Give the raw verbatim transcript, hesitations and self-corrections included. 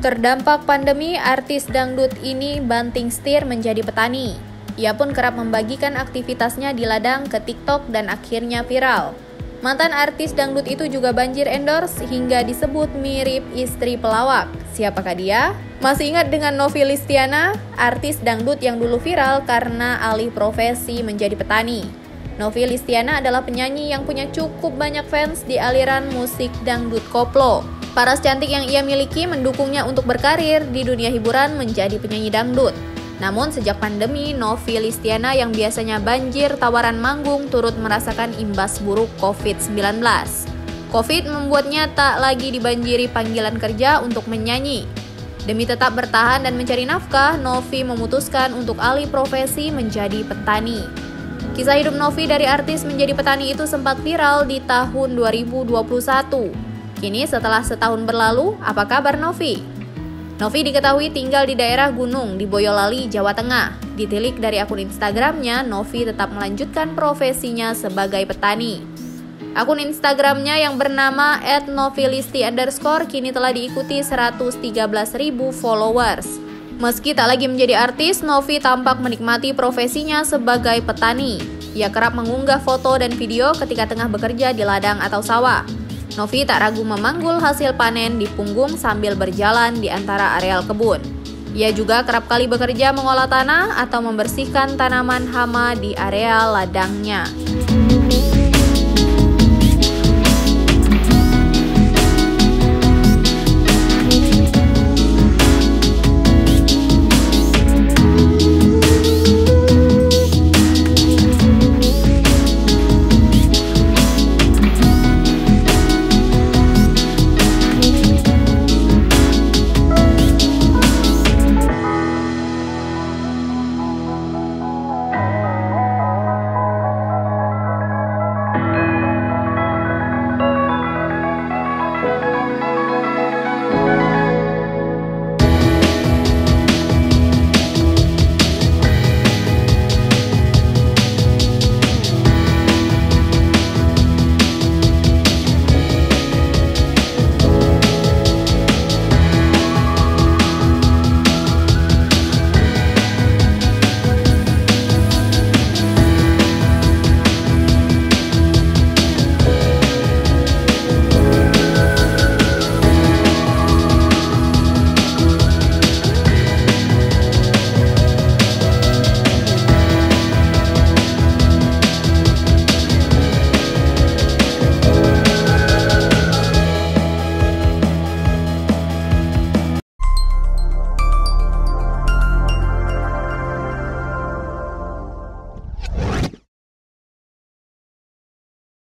Terdampak pandemi, artis dangdut ini banting setir menjadi petani. Ia pun kerap membagikan aktivitasnya di ladang ke TikTok dan akhirnya viral. Mantan artis dangdut itu juga banjir endorse hingga disebut mirip istri pelawak. Siapakah dia? Masih ingat dengan Novi Listiana, artis dangdut yang dulu viral karena alih profesi menjadi petani. Novi Listiana adalah penyanyi yang punya cukup banyak fans di aliran musik dangdut koplo. Paras cantik yang ia miliki mendukungnya untuk berkarir di dunia hiburan menjadi penyanyi dangdut. Namun sejak pandemi, Novi Listiana yang biasanya banjir tawaran manggung turut merasakan imbas buruk covid sembilan belas. Covid membuatnya tak lagi dibanjiri panggilan kerja untuk menyanyi. Demi tetap bertahan dan mencari nafkah, Novi memutuskan untuk alih profesi menjadi petani. Kisah hidup Novi dari artis menjadi petani itu sempat viral di tahun dua ribu dua puluh satu. Kini setelah setahun berlalu, apa kabar Novi? Novi diketahui tinggal di daerah Gunung di Boyolali, Jawa Tengah. Ditilik dari akun Instagramnya, Novi tetap melanjutkan profesinya sebagai petani. Akun Instagramnya yang bernama et novilisti underscore kini telah diikuti seratus tiga belas ribu followers. Meski tak lagi menjadi artis, Novi tampak menikmati profesinya sebagai petani. Ia kerap mengunggah foto dan video ketika tengah bekerja di ladang atau sawah. Novi tak ragu memanggul hasil panen di punggung sambil berjalan di antara areal kebun. Ia juga kerap kali bekerja mengolah tanah atau membersihkan tanaman hama di area ladangnya.